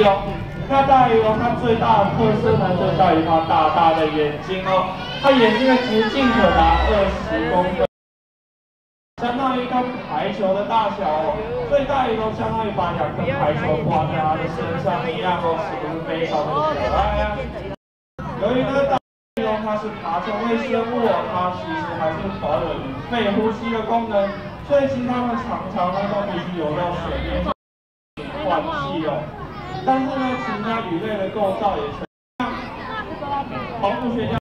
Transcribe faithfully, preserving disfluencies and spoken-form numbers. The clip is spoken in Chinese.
哦。那大鱼龙它最大的特色呢，就在于它大大的眼睛哦，它眼睛的直径可达二十公分。 相当于一颗排球的大小哦，所以大鱼龙相当于把两颗排球挂在它的身上一样哦，是不是非常的可爱啊？由于呢大鱼龙它是爬虫类生物哦，它其实还是保有鱼肺呼吸的功能，所以其实它们常常呢都必须游到水面上换气哦。但是呢，其实它鱼类的构造也呈像考古学家。